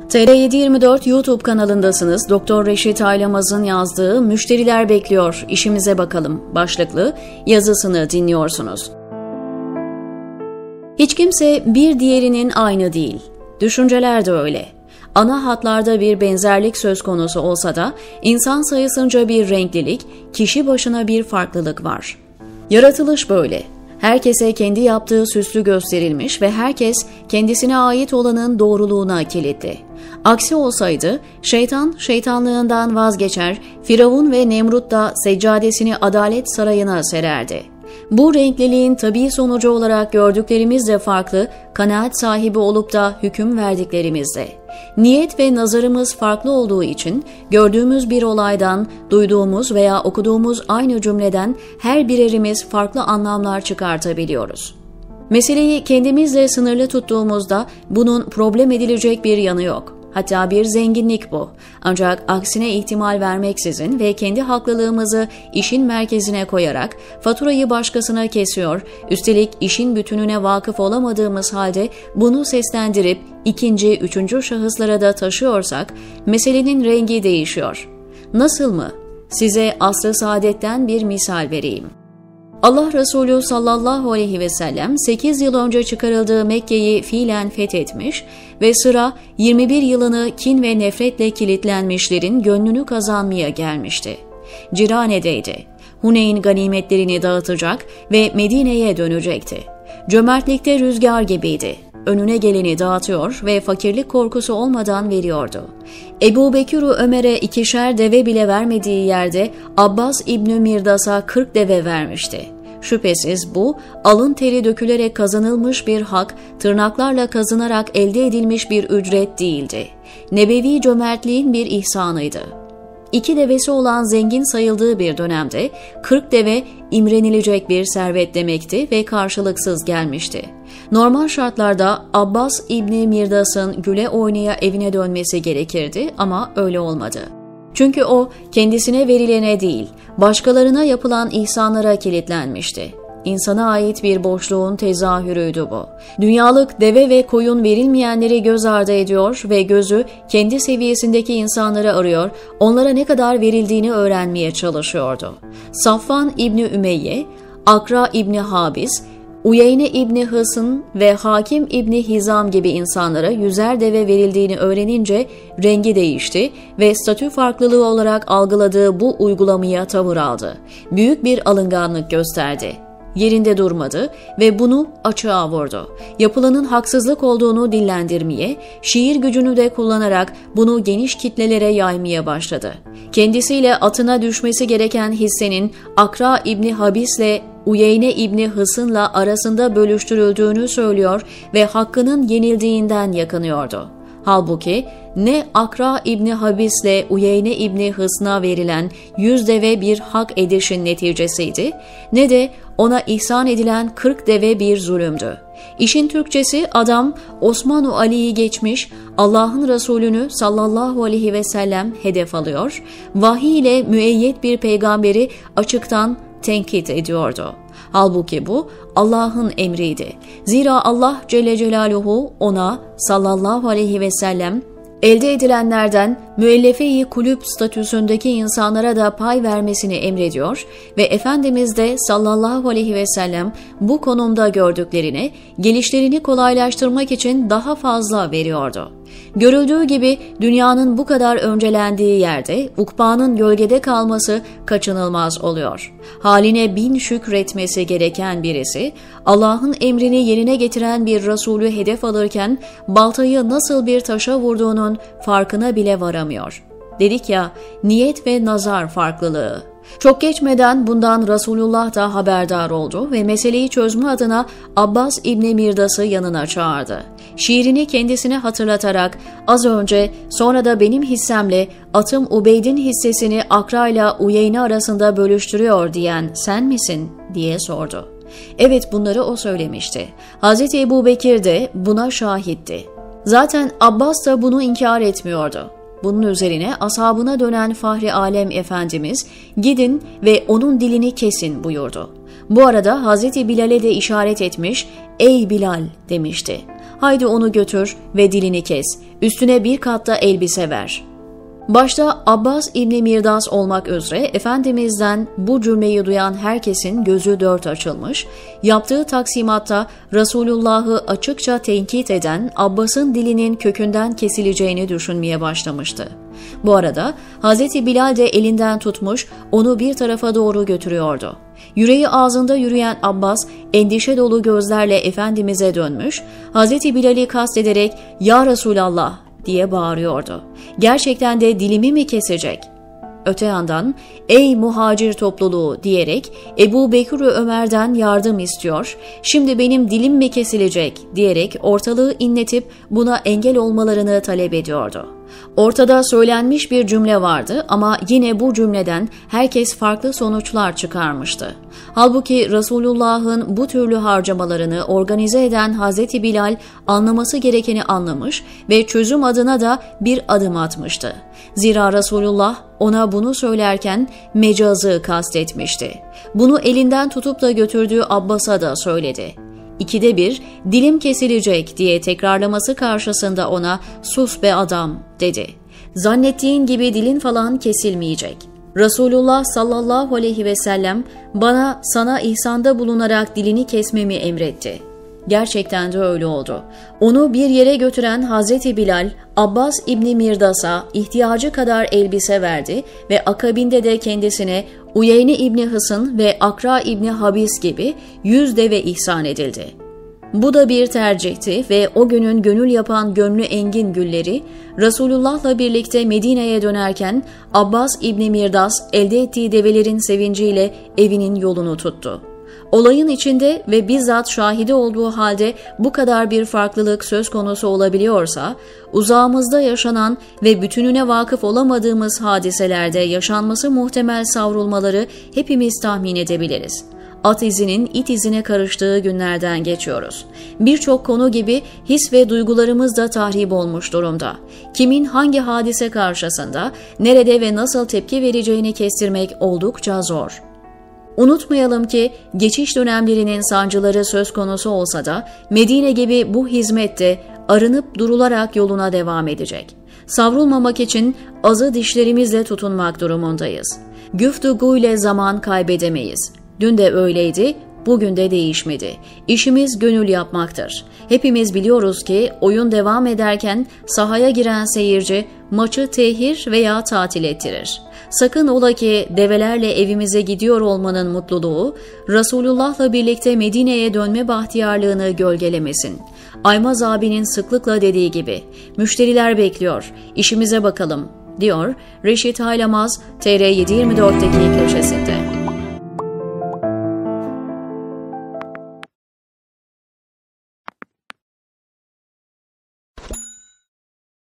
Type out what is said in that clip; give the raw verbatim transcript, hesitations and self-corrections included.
T R yedi yirmi dört YouTube kanalındasınız. Doktor Reşit Aylamaz'ın yazdığı "Müşteriler bekliyor, işimize bakalım" başlıklı yazısını dinliyorsunuz. Hiç kimse bir diğerinin aynı değil. Düşünceler de öyle. Ana hatlarda bir benzerlik söz konusu olsa da insan sayısınca bir renklilik, kişi başına bir farklılık var. Yaratılış böyle. Herkese kendi yaptığı süslü gösterilmiş ve herkes kendisine ait olanın doğruluğuna kilitli. Aksi olsaydı şeytan şeytanlığından vazgeçer, Firavun ve Nemrut da seccadesini adalet sarayına sererdi. Bu renkliliğin tabii sonucu olarak gördüklerimiz de farklı, kanaat sahibi olup da hüküm verdiklerimiz de. Niyet ve nazarımız farklı olduğu için gördüğümüz bir olaydan, duyduğumuz veya okuduğumuz aynı cümleden her birerimiz farklı anlamlar çıkartabiliyoruz. Meseleyi kendimizle sınırlı tuttuğumuzda bunun problem edilecek bir yanı yok. Hatta bir zenginlik bu. Ancak aksine ihtimal vermeksizin ve kendi haklılığımızı işin merkezine koyarak faturayı başkasına kesiyor, üstelik işin bütününe vakıf olamadığımız halde bunu seslendirip ikinci, üçüncü şahıslara da taşıyorsak meselenin rengi değişiyor. Nasıl mı? Size asr-ı saadetten bir misal vereyim. Allah Resulü sallallahu aleyhi ve sellem sekiz yıl önce çıkarıldığı Mekke'yi fiilen fethetmiş ve sıra yirmi bir yılını kin ve nefretle kilitlenmişlerin gönlünü kazanmaya gelmişti. Cirane'deydi. Huneyn ganimetlerini dağıtacak ve Medine'ye dönecekti. Cömertlikte rüzgar gibiydi. Önüne geleni dağıtıyor ve fakirlik korkusu olmadan veriyordu. Ebu Bekir'u Ömer'e ikişer deve bile vermediği yerde Abbas İbni Mirdas'a kırk deve vermişti. Şüphesiz bu, alın teri dökülerek kazanılmış bir hak, tırnaklarla kazınarak elde edilmiş bir ücret değildi. Nebevi cömertliğin bir ihsanıydı. İki devesi olan zengin sayıldığı bir dönemde kırk deve imrenilecek bir servet demekti ve karşılıksız gelmişti. Normal şartlarda Abbas İbni Mirdas'ın güle oynaya evine dönmesi gerekirdi ama öyle olmadı. Çünkü o kendisine verilene değil, başkalarına yapılan ihsanlara kilitlenmişti. İnsana ait bir boşluğun tezahürüydü bu. Dünyalık deve ve koyun verilmeyenleri göz ardı ediyor ve gözü kendi seviyesindeki insanları arıyor, onlara ne kadar verildiğini öğrenmeye çalışıyordu. Safvan İbni Ümeyye, Akra İbni Habis, Uyeyne İbni Hısn ve Hakim İbni Hizam gibi insanlara yüzer deve verildiğini öğrenince rengi değişti ve statü farklılığı olarak algıladığı bu uygulamaya tavır aldı. Büyük bir alınganlık gösterdi. Yerinde durmadı ve bunu açığa vurdu. Yapılanın haksızlık olduğunu dillendirmeye, şiir gücünü de kullanarak bunu geniş kitlelere yaymaya başladı. Kendisiyle atına düşmesi gereken hissenin Akra İbni Habis'le Uyeyne İbni Hısın'la arasında bölüştürüldüğünü söylüyor ve hakkının yenildiğinden yakınıyordu. Halbuki ne Akra İbni Habis'le Uyeyne İbni Hısn'a verilen yüz deve bir hak edişin neticesiydi, ne de ona ihsan edilen kırk deve bir zulümdü. İşin Türkçesi adam Osman-ı Ali'yi geçmiş, Allah'ın Resulünü sallallahu aleyhi ve sellem hedef alıyor, vahiy ile müeyyet bir peygamberi açıktan tenkit ediyordu. Halbuki bu Allah'ın emriydi. Zira Allah Celle Celaluhu ona sallallahu aleyhi ve sellem elde edilenlerden müellefe-i kulüp statüsündeki insanlara da pay vermesini emrediyor ve Efendimiz de sallallahu aleyhi ve sellem bu konumda gördüklerini, gelişlerini kolaylaştırmak için daha fazla veriyordu. Görüldüğü gibi dünyanın bu kadar öncelendiği yerde ukbanın gölgede kalması kaçınılmaz oluyor. Haline bin şükretmesi gereken birisi, Allah'ın emrini yerine getiren bir Resulü hedef alırken baltayı nasıl bir taşa vurduğunun farkına bile varamıyor. Dedik ya, niyet ve nazar farklılığı. Çok geçmeden bundan Resulullah da haberdar oldu ve meseleyi çözme adına Abbas İbni Mirdas'ı yanına çağırdı. Şiirini kendisine hatırlatarak az önce sonra da benim hissemle atım Ubeyd'in hissesini Akra ile Uyeyne arasında bölüştürüyor diyen sen misin diye sordu. Evet, bunları o söylemişti. Hazreti Ebu Bekir de buna şahitti. Zaten Abbas da bunu inkar etmiyordu. Bunun üzerine ashabına dönen Fahri Alem Efendimiz gidin ve onun dilini kesin buyurdu. Bu arada Hazreti Bilal'e de işaret etmiş, ey Bilal demişti. haydi onu götür ve dilini kes, üstüne bir kat da elbise ver. Başta Abbas İbni Mirdas olmak üzere Efendimiz'den bu cümleyi duyan herkesin gözü dört açılmış, yaptığı taksimatta Resulullah'ı açıkça tenkit eden Abbas'ın dilinin kökünden kesileceğini düşünmeye başlamıştı. Bu arada Hazreti Bilal de elinden tutmuş, onu bir tarafa doğru götürüyordu. Yüreği ağzında yürüyen Abbas endişe dolu gözlerle Efendimiz'e dönmüş, Hazreti Bilal'i kastederek "Ya Resulallah!" diye bağırıyordu. Gerçekten de dilimi mi kesecek? Öte yandan "Ey muhacir topluluğu!" diyerek Ebu Bekir Ömer'den yardım istiyor, "Şimdi benim dilim mi kesilecek?" diyerek ortalığı inletip buna engel olmalarını talep ediyordu. Ortada söylenmiş bir cümle vardı ama yine bu cümleden herkes farklı sonuçlar çıkarmıştı. Halbuki Resulullah'ın bu türlü harcamalarını organize eden Hazreti Bilal anlaması gerekeni anlamış ve çözüm adına da bir adım atmıştı. Zira Resulullah ona bunu söylerken mecazı kastetmişti. Bunu elinden tutup da götürdüğü Abbas'a da söyledi. İkide bir "dilim kesilecek" diye tekrarlaması karşısında ona "sus be adam" dedi. Zannettiğin gibi dilin falan kesilmeyecek. Resulullah sallallahu aleyhi ve sellem bana sana ihsanda bulunarak dilini kesmemi emretti. Gerçekten de öyle oldu. Onu bir yere götüren Hazreti Bilal, Abbas İbni Mirdas'a ihtiyacı kadar elbise verdi ve akabinde de kendisine Uyeyne İbni Hısın ve Akra İbni Habis gibi yüz deve ihsan edildi. Bu da bir tercihti ve o günün gönül yapan gönlü engin gülleri, Resulullah'la birlikte Medine'ye dönerken Abbas İbni Mirdas elde ettiği develerin sevinciyle evinin yolunu tuttu. Olayın içinde ve bizzat şahidi olduğu halde bu kadar bir farklılık söz konusu olabiliyorsa, uzağımızda yaşanan ve bütününe vakıf olamadığımız hadiselerde yaşanması muhtemel savrulmaları hepimiz tahmin edebiliriz. At izinin it izine karıştığı günlerden geçiyoruz. Birçok konu gibi his ve duygularımız da tahrip olmuş durumda. Kimin hangi hadise karşısında, nerede ve nasıl tepki vereceğini kestirmek oldukça zor. Unutmayalım ki geçiş dönemlerinin sancıları söz konusu olsa da Medine gibi bu hizmette arınıp durularak yoluna devam edecek. Savrulmamak için azı dişlerimizle tutunmak durumundayız. Güftügü ile zaman kaybedemeyiz. Dün de öyleydi, bugün de değişmedi. İşimiz gönül yapmaktır. Hepimiz biliyoruz ki oyun devam ederken sahaya giren seyirci maçı tehir veya tatil ettirir. Sakın ola ki develerle evimize gidiyor olmanın mutluluğu, Resulullah'la birlikte Medine'ye dönme bahtiyarlığını gölgelemesin. Aymaz abinin sıklıkla dediği gibi, "Müşteriler bekliyor, işimize bakalım" diyor Reşit Haylamaz T R yedi yirmi dört'teki köşesinde.